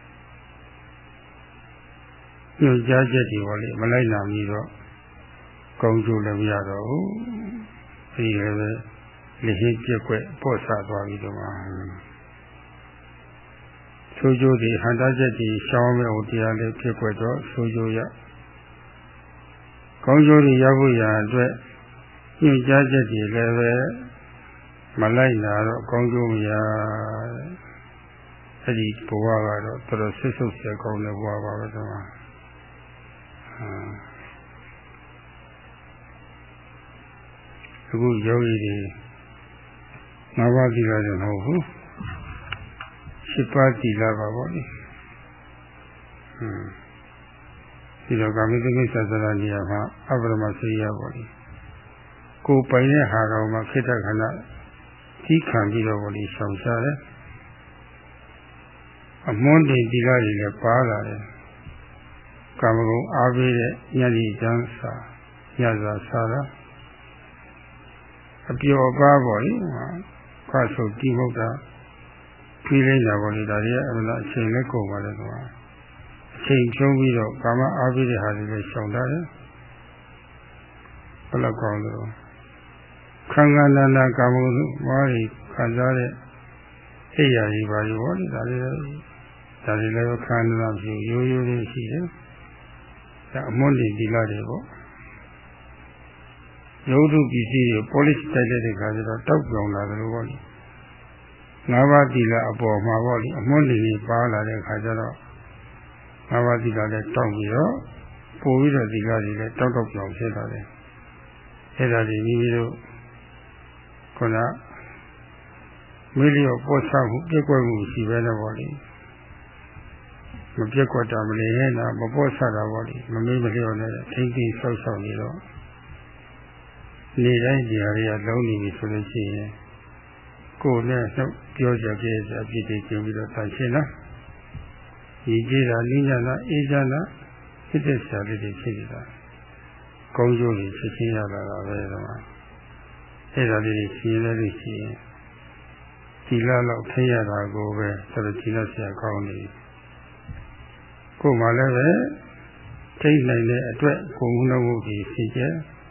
ညွှန်ကြားချက်တွေပေါ့လေမလိုက်နိုင်ပြီးတော့ကောင်းကျိုးလည်းမရတော့ဘူးဒီလည်းပဲလက်ရှိပြက်ွက်ပို့ဆသွားပြီးတော့ဆိုးကျိုးတွေဟန်တာချက်တွေရှောင်းမဲ့ဟိုတရားလေးပြက်ွက်တော့ဆိုးကျိုးရကောင်းကျိုးတွေရဖို့ရအတွက်ညွှန်ကြားချက်တွေလည်းပဲမလိုက်လာတော့ကောင်းကျိုးမရအဲ့ဒီဘဝကတော့တော်တော်ဆွတ်ဆုပ်ဆဲကောင်းတဲ့ဘဝပါပဲတော့အခုယောဂီတွေ၅ပါးသီလတော့မဟုတ်ဘူး၈ပါးသီလပါပေါ့လေဒီတော့ကာမိတ္တကိစ္စသရနေရာမှာအပရမစေရပေါ့လေကိုယ်ပိုင်တဲ့ဟာကောင်မှာခိတ္တခဏကြီးခံပြီးတော့ပေါ့လေဆောင်စားတယ်အမွန်းတင်သီလတွေလည်းပါလာတယ်ကာမဂုဏ်အားပေးတဲ့ညတိကျမ်းစာညစာစာတာအပျော်ပါပေါ့လေခါဆုပ်တိမုတ်တာပြီးလိုက်တာပေါ့လေဒါတွေအမှန်အချိန်နဲ့ကုန်ပါလေကွာအချိန်ချုံးပြီးတော့ကာမအားပေးတဲ့ဟာတွေလည်းရှောင်တာတယ်ဘယ်လောက်ကောင်းလို့ခန္ဓာနာကာမဂုဏ်မာရီခံစားတဲ့အိယာကြီးပါရောပေါ့လေဒါတွေလည်းခန္ဓာပြုရိုးရိုးလေးရှိတယ်ဒါအမွန်းတင်သီလတွေပေါ့ရုပ်ထုပစ္စည်းတွေ polish တိုက်တဲ့ခါကျတော့တောက်ပြောင်လာတယ်လို့ပေါ့လေ၅ပါးသီလအပေါ်မှာပေါ့လေအမွန်းတင်တွေပါလာတဲ့ခါကျတော့၅ပါးသီလလည်းတောက်ပြီးတော့ပို့ပြီးတော့သီလတွေလည်းတောက်ပြောင်ဖြစ်လာတယ်အဲ့ဒါတွေမိမိတို့ခုနမိလျော့ပို့ဆောင်မှုပြည့်ကွက်မှုရှိပဲတော့ပေါ့လေမပြည့်ကွက်တာမလဲနဲ့တော့မပို့ဆတာပေါ့လေမမေးမလျော့နဲ့ထိမ့်သိဆောက်ဆောက်နေတော့နေတိုင်းဒီဟာတွေကလုံးနေပြီဆိုလို့ရှိရင်ကိုယ်နဲ့နှုတ်ပြောကြပြည့်အပြည့်တည်ကျင်းပြီးတော့ဆန့်ရှင်းလားဒီကြည်တာလိညာတာအေးချမ်းတာဖြစ်တဲ့ဆရာလေးတွေဖြစ်နေတာကောင်းကျိုးတွေဖြစ်ချင်းရတာပဲတော့အဲ့ဒါလေးရှင်းလဲလို့ရှိရင်ဒီလောက်ထိရတာကိုပဲဆိုတော့ဒီလောက်ဆရာကောင်းနေကိုမှလည်းပဲထိနိုင်တဲ့အတွက်ကိုမှုနှုတ်မှုကြီးရှိကြ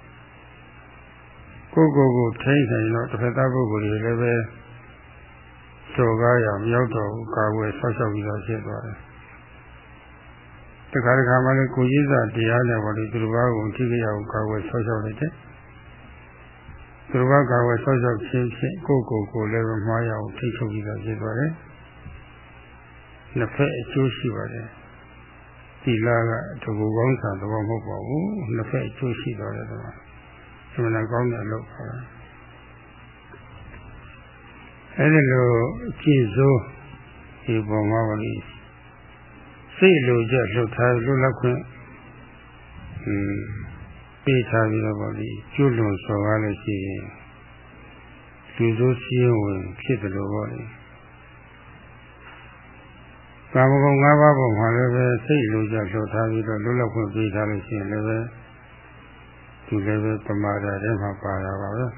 ကိုထိနိုင်တော့တစ်ဖက်သားပုဂ္ဂိုလ်တွေလည်းပဲစော်ကားရမြောက်တော်ကာဝယ်ဆောက်ရှောက်ပြီးတော့ဖြစ်သွားတယ်တခါမှလည်းကိုကြီးစားတရားနဲ့ပေါ်လို့သူတို့ဘာကိုထိကြရအောင်ကာဝယ်ဆောက်ရှောက်လိုက်တယ်သူတို့ဘာကာဝယ်ဆောက်ရှောက်ခြင်းဖြင့်ကိုလည်းပဲမှားရအောင်ထိချုပ်ပြီးတော့ဖြစ်သွားတယ်နှစ်ဖက်အကျိုးရှိပါတယ်ဒီလာကတကူကောင်းစာတော့မဟုတ်ပါဘူးနှစ်ဖက်အကျိုးရှိတော့တယ်တော့အမှန်ကောင်းတဲ့အလုပ်ပါအဲဒီလိုကြည်စိုးဒီပုံမှာပါလိစိတ်လိုချက်လှုပ်ထားလွတ်လပ်ခွင့်ပေးထားပြီးတော့ပါလိကျွလွန်စော်ကားလို့ရှိရင်လူစိုးစည်းဝင်ဖြစ်တယ်လို့ပါလိကာမဂုဏ်၅ပါးပုံမှာလည်းပဲစိတ်လိုချက်လှုပ်ထားပြီးတော့လွတ်လပ်ခွင့်ပေးထားလို့ရှိရင်လည်းပဲဒီလည်းပဲပမာဒထဲမှာပါတာပါပဲ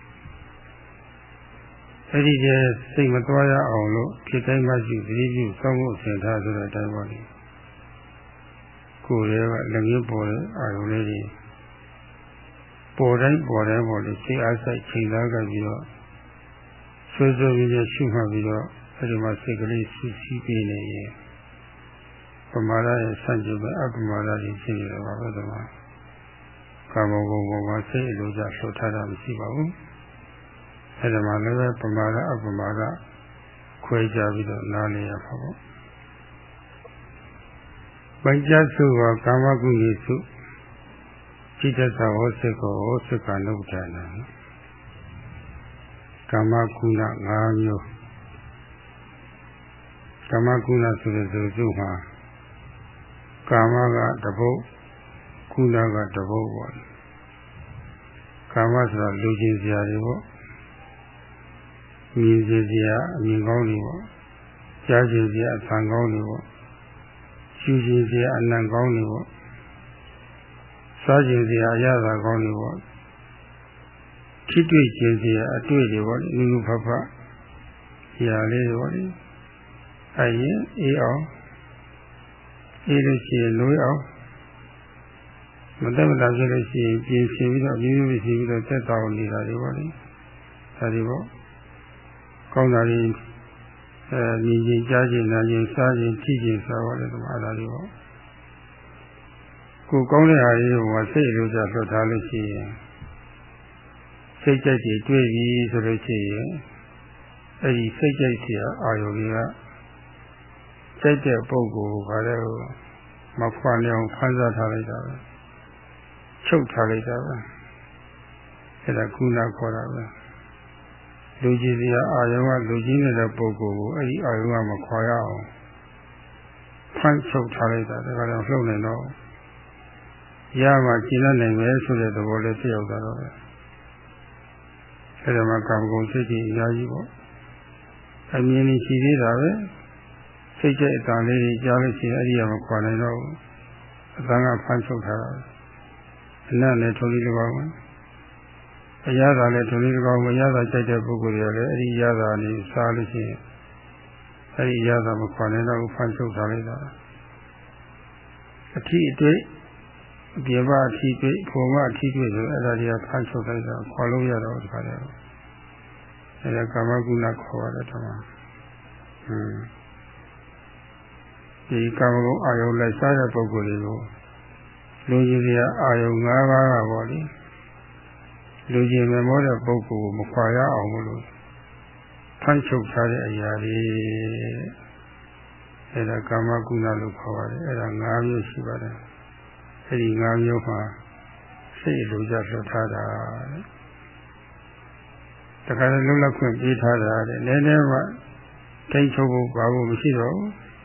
အဲ့ဒီကျစိတ်မသွားရအောင်လို့ဖြစ်တိုင်းမှရှိသတိပြုစောင့်ဖို့ဆင်ထားဆိုတဲ့အတိုင်းပါလေကိုယ်ရဲ့လည်းငင်းပေါ်တဲ့အာရုံလေးတွေပေါ်တိုင်းပေါ့လေစိတ်အားစိုက်ချိန်သားကြပြီးတော့ဆွေးပြီးရှုမှတ်ပြီးတော့အဲ့ဒီမှာစိတ်ကလေးဆူဆီးပေးနေရင်ပမာဒရဲ့ဆန့်ကျင်ဘက်အပမာဒကြီးဖြစ်နေတော့ပါပဲဒီမှာကာမဂုဏ်ပေါ်မှာစိတ်အလိုကျလှုပ်ထားတာမရှိပါဘူးအဲ့ဒါမှလည်းပမာဒအပမာဒခွဲခြားပြီးတော့နားလည်ရပါပေါ့ပัญจစုကကာမဂုဏ်စုจิตตဟောစိတ်ကိုဟောစိတ်ကနုဒ္ဒနာကာမဂုဏ5မျိုးကာမဂုဏဆိုတဲ့စုမှာကာမကတပုတ်ကုဏကတပုတ်ပေါ့ကာမဆိုတာလူချင်းစရာတွေပေါ့မြင်စရာအမြင်ကောင်းတွေပေါ့ကြားစရာအသံကောင်းတွေပေါ့ရှုစရာအနံကောင်းတွေပေါ့စားစရာအရသာကောင်းတွေပေါ့ထိတွေ့ခြင်းစရာအတွေ့တွေပေါ့နုနုဖဖရာလေးတွေပေါ့အဲ့ရင်အေးအောင်အေးလို့ရှိရင်လွေးအောင်မတက်မတာဖြစ်လို့ရှိရင်ပြင်ဆင်ပြီးတော့မျိုးမျိုးရှိပြီးတော့သက်တောင်းနေတာတွေပေါ့လေဒါတွေပေါ့ကောင်းတာတွေမြင်ချင်းကြားချင်းနားချင်းစားချင်းကြည့်ချင်းစားပါလေဒီမှာအဲ့ဒါတွေပေါ့ကိုကောင်းတဲ့ဟာလေးကိုစိတ်လိုချလွတ်ထားလို့ရှိရင်စိတ်ကြိုက်တွေတွေ့ပြီဆိုလို့ရှိရင်အဲ့ဒီစိတ်ကြိုက်စရာအာယုတွေကစိတ်တဲ့ပုဂ္ဂိုလ်ကလည်းမဖွာနေအောင်ဖန်ဆထားလိုက်တာပဲချုပ်ထားလိုက်တာပဲအဲ့ဒါကုဏခေါ်တာပဲလူကြီးစရာအာယုကလူကြီးနေတဲ့ပုဂ္ဂိုလ်ကိုအဲ့ဒီအာယုကမခွာရအောင်ဖန်ချုပ်ထားလိုက်တာဒါကတော့လှုပ်နေတော့ရမှကျင့်နိုင်မယ်ဆိုတဲ့သဘောလေးသိရောက်တာတော့ပဲအဲ့ဒါမှကာမဂုဏ်စိတ်ကြီးအများကြီးပေါ့အမြင်ကြီးရှိသေးတာပဲစိတ်ကြိုက်အတန်လေးကြီးကြားလို့ရှိရင်အဲ့ဒီကမခွာနိုင်တော့ဘူးအတန်ကဖန်ချုပ်ထားတာအနတ်နဲ့ထုံးလေးတစ်ပါးပဲအရသာနဲ့ထုံးလေးတစ်ပါးမရသာကြိုက်တဲ့ပုဂ္ဂိုလ်တွေကလည်းအဲ့ဒီရသာလေးစားလို့ရှိရင်အဲ့ဒီရသာမခွာနိုင်တော့ဘူးဖန်ချုပ်ထားလိုက်တာအထီးအတွေ့အပြပါအထီးတွေ့ပုံမအထီးတွေ့ဆိုအဲ့ဒါတွေကဖန်ချုပ်လိုက်တာခွာလို့ရတော့ဒီခါကျတော့အဲ့ဒါကာမဂုဏခေါ်ရတယ်တော့ဒီကာမဂုဏ်အာယုလိုက်စားတဲ့ပုဂ္ဂိုလ်တွေကိုလူကြီးစရာအာယု၅ပါးကပေါ့လေလူကြီးမမောတဲ့ပုဂ္ဂိုလ်ကိုမခွာရအောင်လို့ဖန်ချုပ်ထားတဲ့အရာတွေအဲ့ဒါကာမဂုဏလို့ခေါ်ပါတယ်အဲ့ဒါ၅မျိုးရှိပါတယ်အဲ့ဒီ၅မျိုးမှာစိတ်လိုချလွတ်ထားတာတခါလည်းလုံးလက်ခွင့်ပေးထားတာတဲ့နည်းနည်းမှထိန်းချုပ်ဖို့ဘာလို့မရှိတော့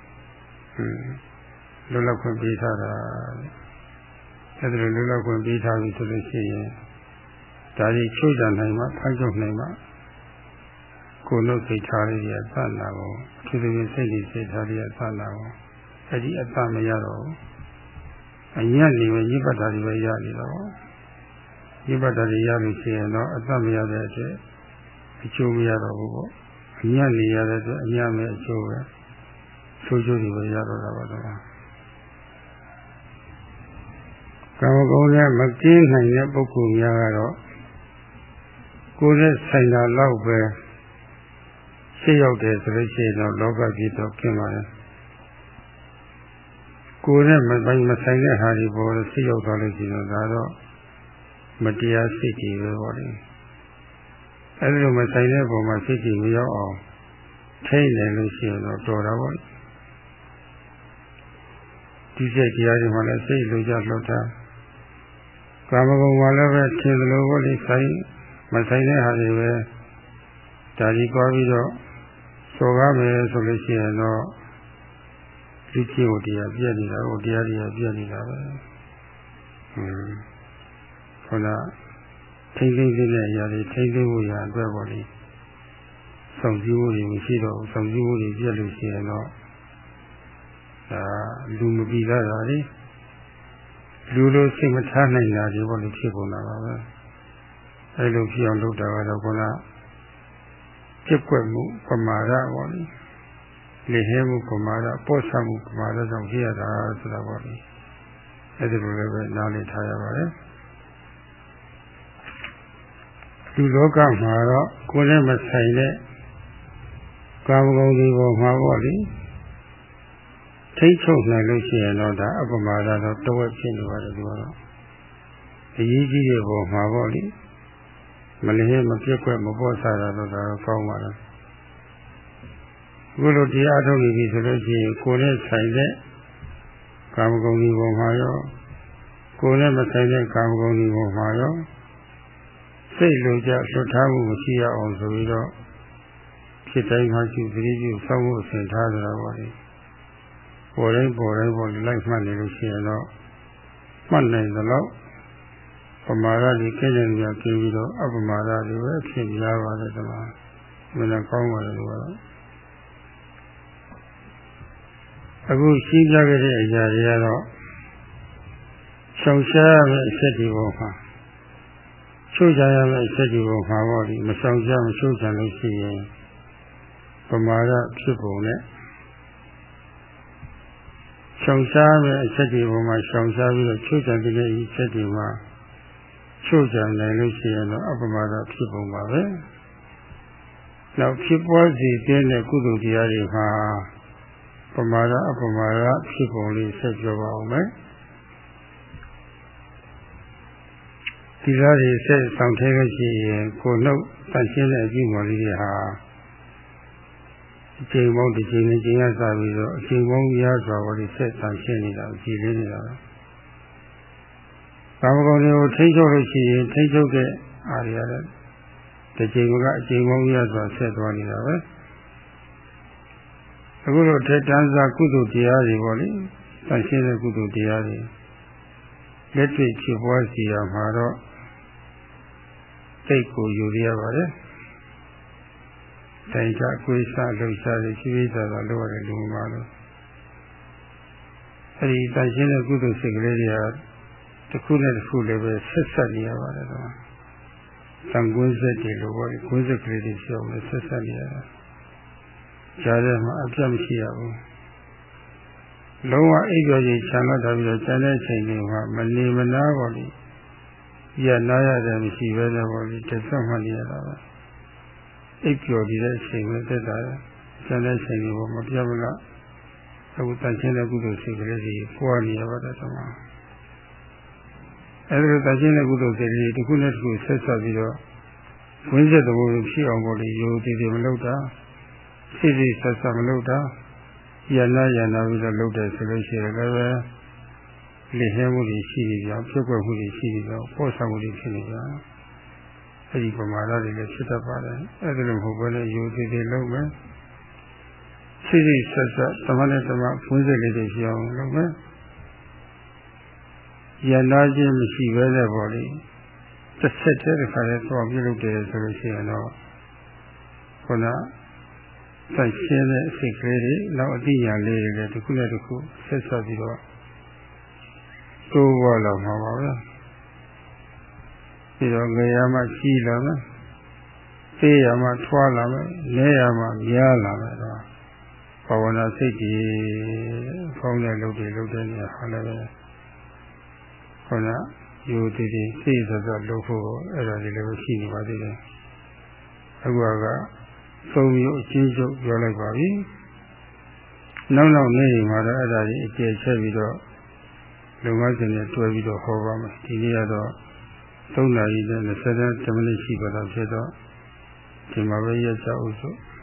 လုံးလက်ခွင့်ပေးထားတာအဲ့ဒါလုံးလက်ခွင့်ပေးထားပြီဆိုလို့ရှိရင်ဒါကြီးချိုးကြနိုင်မှဖန်ချုပ်နိုင်မှကိုယ်နှုတ်စိတ်ထားလေးတွေသတ်လာကိုသူတို့စိတ်တွေစိတ်ထားလေးသတ်လာကိုအဲ့ဒီအတမရတော့အညံ့နေပဲညစ်ပတ်တာတွေပဲရနေတော့နိဗ္ဗာန်တရားလို့ရှိရင်တော့အတတ်မရတဲ့အတွက်အကျိုးမရတော့ဘူးပေါ့အညံ့နေရတဲ့အတွက်အညံ့မဲ့အကျိုးပဲဆိုးကျိုးတွေပဲရတော့တာပါတော့ကာမဂုဏ်နဲ့မကင်းနိုင်တဲ့ပုဂ္ဂိုလ်များကတော့ကိုယ်နဲ့ဆိုင်တာလောက်ပဲရှိရောက်တယ်ဆိုလို့ရှိရင်တော့လောကကြီးတော့ကျင်းပါတယ်ကိုယ်နဲ့မဆိုင်တဲ့ဟာတွေပေါ်လို့ရှိရောက်သွားလို့ရှိရင်ဒါတော့မတရားစိတ်ကြီးပဲပေါ့လေအဲဒီလိုမဆိုင်တဲ့ပုံမှာစိတ်ကြီးမရောက်အောင်ထိန်းတယ်လို့ရှိရင်တော့တော်တာပေါ့ဒီစိတ်တရားတွေမှာလည်းစိတ်လိုကြလှုပ်တာကာမဂုဏ်မှာလည်းပဲထင်သလိုပေါ့လေဆိုင်မဆိုင်တဲ့ဟာတွေပဲဒါကြီးကြွားပြီးတော့စော်ကားမယ်ဆိုလို့ရှိရင်တော့ဒီကျင့်ဝတ်တရားပြည့်နေတာဟိုတရားတရားပြည့်နေတာပဲခန္ဓာထိမ့်သိမ့်တဲ့အရာတွေထိမ့်သိမ့်ဖို့ရာအတွက်ပေါ့လေဆောင်စည်းဖို့တွေမရှိတော့ဘူးဆောင်စည်းဖို့တွေပြည့်လို့ရှိရင်တော့ဒါလူမပြီးသားတာလေလူလိုစိတ်မထားနိုင်တာဒီပေါ့လေဖြစ်ကုန်တာပါပဲအဲလိုဖြစ်အောင်လုပ်တာကတော့ခုနပြက်ကွက်မှုပမာဒပေါ့လေလေဟဲမှုပမာဒပို့ဆမှုပမာဒကြောင့်ဖြစ်ရတာဆိုတာပေါ့လေအဲဒီလိုလည်းပဲနားလည်ထားရပါတယ်ဒီလောကမှာတော့ကိုယ်နဲ့မဆိုင်တဲ့ကာမဂုဏ်တွေပေါ်မှာပေါ့လေထိတ်ချုပ်နိုင်လို့ရှိရင်တော့ဒါအပမာဒတော့တဝက်ဖြစ်နေပါတယ်ဒီကတော့အရေးကြီးတဲ့ပေါ်မှာပေါ့လေမလျင်မပြက်ကွက်မပေါ်စားတာတော့ဒါကောင်းပါလားအခုလိုတရားထုတ်နေပြီဆိုလို့ရှိရင်ကိုယ်နဲ့ဆိုင်တဲ့ကာမဂုဏ်တွေပေါ်မှာရောကိုယ်နဲ့မဆိုင်တဲ့ကာမဂုဏ်တွေပေါ်မှာရောစိတ်လိုကြလွတ်ထားမှုမရှိရအောင်ဆိုပြီးတော့ဖြစ်တိုင်းမှရှိသတိပြုစောင့်ဖို့အစဉ်ထားကြတာပါလေပေါ်တိုင်းလိုက်မှတ်နေလို့ရှိရင်တော့မှတ်နိုင်သလောက်ပမာဒကြီးကျင့်ကြံကြပြီးတော့အပမာဒတွေပဲဖြစ်များပါတယ်ဒီမှာမင်းကောင်းပါတယ်လို့ကတော့အခုရှိကြခဲ့တဲ့အရာတွေကတော့ရှောင်ရှားရမယ့်အချက်ဒီပေါ်မှာချိုးချရမယ့်အချက်ဒီပေါ်မှာပေါ့ဒီမရှောင်ရှားမချိုးချလို့ရှိရင်ပမာဒဖြစ်ပုံနဲ့ရှောင်ရှားမယ့်အချက်ဒီပေါ်မှာရှောင်ရှားပြီးတော့ချိုးချတဲ့အချက်ဒီမှာချိုးချနိုင်လို့ရှိရင်တော့အပမာဒဖြစ်ပုံပါပဲနောက်ဖြစ်ပွားစီတဲ့ကုသိုလ်တရားတွေမှာပမာဒအပမာဒဖြစ်ပုံလေးဆက်ပြောပါအောင်မယ်ဒီလားတွေဆက်ဆောင်ထဲလို့ရှိရင်ကိုယ်နှုတ်တန်ရှင်းတဲ့အကြည့်မော်လေးတွေဟာအချိန်ပေါင်းတစ်ချိန်နဲ့ချိန်ရစားပြီးတော့အချိန်ပေါင်းများစွာကိုဆက်တန်ရှင်းနေတာကြည်လေးနေတာကာမဂုဏ်တွေကိုထိချုပ်လို့ရှိရင်ထိချုပ်တဲ့အားတွေရတယ်တစ်ချိန်ကအချိန်ပေါင်းများစွာဆက်သွားနေတာပဲအခုလိုထက်တန်းစားကုသိုလ်တရားတွေပေါ့လေတန်ရှင်းတဲ့ကုသိုလ်တရားတွေလက်တွေ့ဖြစ်ပွားစီရမှာတော့စိတ်ကိုယူရပါတယ်တိုင်ကြကိုယ်စားလှုပ်ရှားတဲ့ရှိသေးတာတော့လုပ်ရတယ်လူမှာလို့အဲဒီတန်ရှင်းတဲ့ကုသိုလ်စိတ်ကလေးတွေကတစ်ခုနဲ့တစ်ခုလည်းပဲဆက်ဆက်နေရပါတယ်တော့တန်ကွင်းစက်တွေလိုပေါ့ကွင်းစက်ကလေးတွေရှိအောင်လည်းဆက်ဆက်နေရတာကြားထဲမှာအပြတ်မရှိရဘူးလုံးဝအိပ်ပျော်ခြင်းချမ်းသာတာပြီးတော့ကျန်တဲ့ချိန်တွေမှာမနေမနာပေါ့လေရနာရတယ်မရှိပဲနဲ့ပေါ့လေတစ်ဆက်မှနေရတာပါအိပ်ပျော်တဲ့အချိန်ပဲတက်တာကျန်တဲ့ချိန်တွေမှာမပြတ်မလားအခုတန်ရှင်းတဲ့ကုသိုလ်စိတ်ကလေးတွေပွားနေရပါတယ်တမန်အဲဒီလိုတန်ရှင်းတဲ့ကုသိုလ်စိတ်တွေတစ်ခုနဲ့တစ်ခုဆက်ဆက်ပြီးတော့ဝိဉ္ဇ္ဇသဘောဖြစ်အောင်ပေါ့လေရိုးသေးသေးမလုပ်တာစိတ်ဆက်ဆက်မလုပ်တာရနာပြီးတော့လုပ်တယ်ဆိုလို့ရှိရင်လည်းလေဟဲမှုတွေရှိနေကြပြက်ကွက်မှုတွေရှိနေကြပို့ဆောင်မှုတွေဖြစ်နေကြအဲဒီပမာဒတွေလည်းဖြစ်တတ်ပါတယ်အဲဒီလိုမဟုတ်ဘဲနဲ့ရိုးသေးသေးလုပ်မယ်စိတ်ဆက်ဆက်သမနဲ့သမဝိဉ္ဇ္ဇလေးတွေရှိအောင်လုပ်မယ်ရနာခြင်းမရှိဘဲနဲ့ပေါ့လေတစ်ဆက်တည်းတစ်ခါတည်းသွားပြုလုပ်တယ်ဆိုလို့ရှိရင်တော့ခုနဆိုင်ရှင်းတဲ့အစိတ်ကလေးတွေနောက်အတိညာလေးတွေလည်းတစ်ခုနဲ့တစ်ခုဆက်ဆက်ပြီးတော့တိုးဝါလာမှာပါပဲပြီးတော့ငယ်ရမှကြီးလာမယ်သေးရမှထွားလာမယ်လဲရမှများလာမယ်တော့ဘာဝနာစိတ်ကြီးကောင်းတဲ့လုပ်တွေလုပ်တဲ့နေရာဟာလည်းပဲခေါင်းကယူတည်တည်စိတ်ဆိုတော့လုပ်ဖို့အဲ့ဒါတွေလည်းရှိနေပါသေးတယ်အခုကသုံးမျိုးအချင်းချုပ်ပြောလိုက်ပါပြီနောက်နေ့မှာတော့အဲ့ဒါကြီးအကျယ်ချက်ပြီးတော့လုပ်ငန်းစဉ်တွေတွဲပြီးတော့ဟောပါမယ်ဒီနေ့ကတော့3 နာရီနဲ့20 မိနစ်ရှိပါတော့ဖြစ်တော့ဒီမှာပဲရက်ကြအောင်ဆို